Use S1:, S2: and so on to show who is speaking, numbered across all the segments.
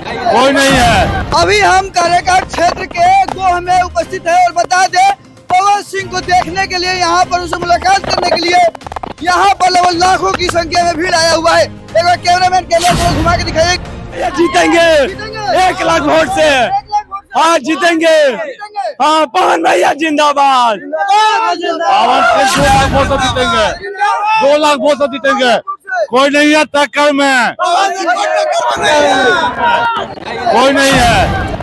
S1: कोई नहीं है।
S2: अभी हम काराकाट क्षेत्र के गोह में उपस्थित है और बता दे पवन सिंह को देखने के लिए, यहाँ पर उनसे मुलाकात करने के लिए यहाँ पर लगभग लाखों की संख्या में भीड़ आया हुआ है। एक बार कैमरामैन कैमरे को घुमा के दिखाइए।
S1: जीतेंगे 1 लाख वोट से। हाँ जीतेंगे। हाँ पवन भैया जिंदाबाद। पवन सिंह 2 लाख वोट जीतेंगे। 2 लाख वोट जीतेंगे। कोई नहीं है टक्कर में, कोई नहीं है।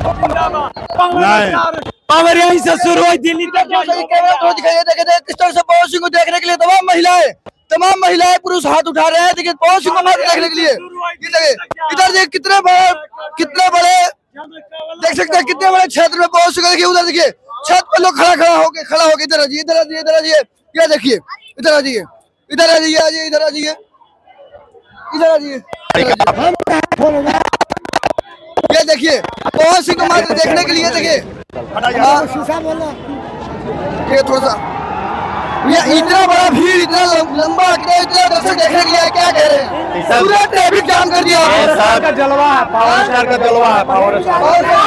S1: नहीं पावर यहीं से शुरू हुई, दिल्ली तक।
S2: किस तरह से पवन सिंह को देखने के लिए तमाम महिलाएं पुरुष हाथ उठा रहे हैं। देखिए पवन सिंह को देखने के लिए इधर देखिए कितने बड़े देख सकते हैं, कितने बड़े क्षेत्र में पवन सिंह। देखिए उधर देखिए छत पर लोग खड़ा होके इधर आ जाइए। ये देखिए इधर आ जाइए। ये देखिए पवन सिंह को मात्र देखने के लिए देखिए ये थोड़ा सा ये इतना बड़ा भीड़, इतना लंबा, इतना दर्शक देखने के लिए क्या कह रहे हैं। पूरा ट्रैफिक जाम कर दिया।
S1: का जलवा है, पावर स्टार का जलवा है। पावर स्टार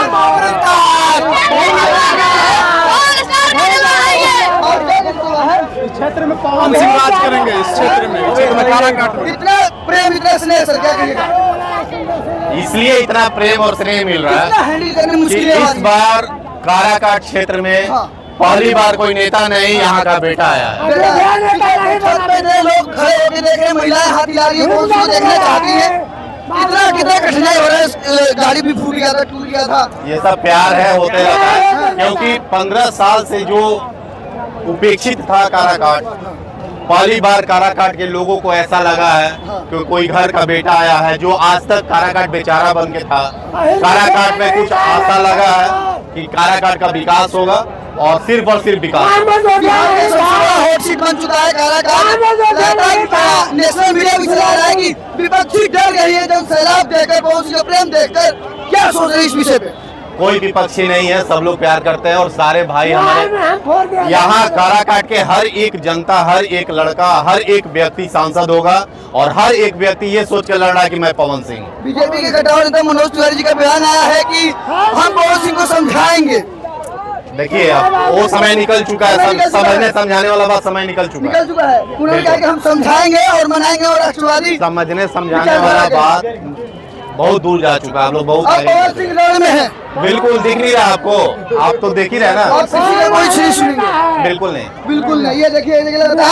S1: क्षेत्र में पवन सिंह राज करेंगे। इस क्षेत्र में
S2: इतना प्रेम, इतना स्नेह सर, क्या कहिएगा।
S3: इसलिए इतना प्रेम और स्नेह मिल रहा है कि इस बार काराकाट क्षेत्र में पहली बार कोई नेता नहीं, यहाँ का बेटा आया है।
S2: लोग खड़े होकर देख रहे, महिलाएं हाथ हिला रही है, उसको देखना चाहती है। कितना कठिनाई हो रहा है। गाड़ी भी टूट गया था।
S3: ये सब प्यार है, होते रहता है। क्योंकि 15 साल से जो उपेक्षित था काराकाट, पहली बार काराकाट के लोगों को ऐसा लगा है कि कोई घर का बेटा आया है। जो आज तक काराकाट बेचारा बन के था, काराकाट में कुछ आशा लगा है कि काराकाट का विकास होगा और सिर्फ विकास।
S2: हॉट सीट बन चुका है काराकाट। नेशनल मीडिया भी चला रहा है कि विपक्षी डर गई है जन सैलाब देखकर, पवन सिंह का प्रेम देखकर। क्या सोच रहे हैं इस विषय पे?
S3: कोई विपक्षी नहीं है, सब लोग प्यार करते हैं और सारे भाई हमारे। यहाँ काराकाट के हर एक जनता, हर एक लड़का, हर एक व्यक्ति सांसद होगा और हर एक व्यक्ति ये सोच कर लड़ रहा है कि मैं पवन सिंह।
S2: बीजेपी के कटाव नेता मनोज तिवारी जी का बयान आया है कि हम पवन सिंह को समझाएंगे।
S3: देखिए अब वो समय निकल चुका है, समझने समझाने वाला बात समय निकल चुका है।
S2: उन्होंने कहा कि हम समझाएंगे और मनाएंगे और राष्ट्रवादी।
S3: समझने समझाने वाला बात बहुत दूर जा चुका है। आप लोग बहुत
S2: पवन सिंह लड़ में है।
S3: बिल्कुल दिख नहीं रहा आपको, आप तो देख ही रहे ना। बिल्कुल नहीं।
S2: ये देखिए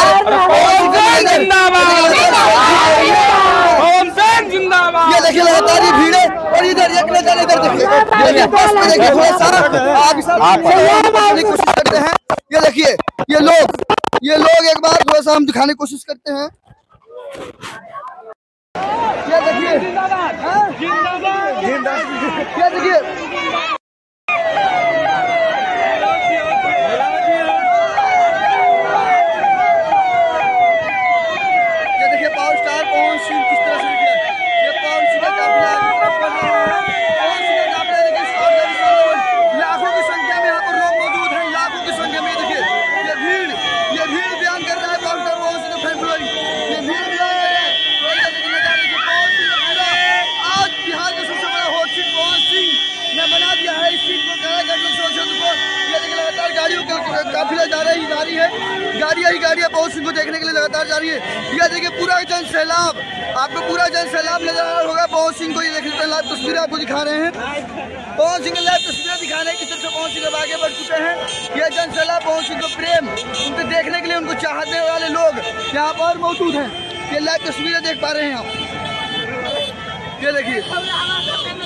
S2: ये देखिए लगातार ये भीड़ है और इधर देखिए थोड़ा सा कोशिश करते हैं। ये देखिए ये लोग एक बार थोड़ा सा हम दिखाने की कोशिश करते हैं। ये देखिए ये देखिए पावर स्टार पवन सिंह किस तरह से देखिए ये पवन सिंह का काफिला लाखों की संख्या में यहाँ पर लोग मौजूद हैं। लाखों की संख्या में देखिए ये भीड़ बयान कर रहा है पावर स्टार पवन सिंह का फैसला। ये भीड़ बयान कर रहा है। आज बिहार का सबसे बड़ा हॉट सीट पवन सिंह ने बना दिया है। इस सीट को काराकाट लोकसभा क्षेत्र को ये देखिए लगातार गाड़ियों का काफिला जारी है। गाड़ियां पवन सिंह को देखने के लिए लगातार जा रही है। ये देखिए पूरा जन सैलाब, आपको पूरा जन सैलाब नजर आ रहा होगा पवन सिंह को। ये देख सकते हैं, लाइव तस्वीरें आपको दिखा रहे हैं। पवन सिंह की लाइव तस्वीरें दिखा रहे हैं किस तरह से पवन सिंह आगे बढ़ चुके हैं। ये जन सैलाब पवन सिंह को प्रेम, उनको देखने के लिए, उनको चाहने वाले लोग यहाँ पर मौजूद हैं। ये लाइव तस्वीरें देख पा रहे हैं आप। ये देखिए